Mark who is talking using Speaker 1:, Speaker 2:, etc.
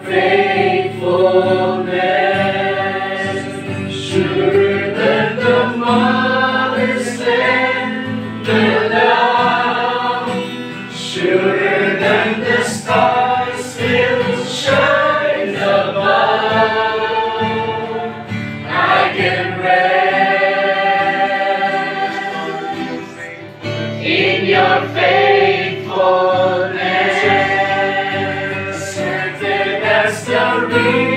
Speaker 1: faithfulness, surer than the mother's tender love, surer than the stars still shine above. I can rest in your faithfulness, certain as the rain.